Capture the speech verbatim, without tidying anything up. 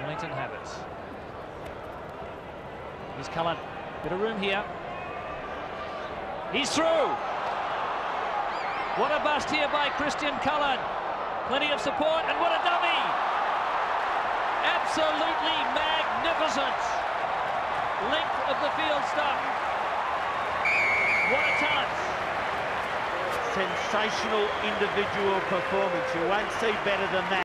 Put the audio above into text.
Wellington have it. Here's Cullen. Bit of room here. He's through. What a bust here by Christian Cullen. Plenty of support, and what a dummy! Absolutely magnificent. Length of the field stuff. What a touch. Sensational individual performance. You won't see better than that.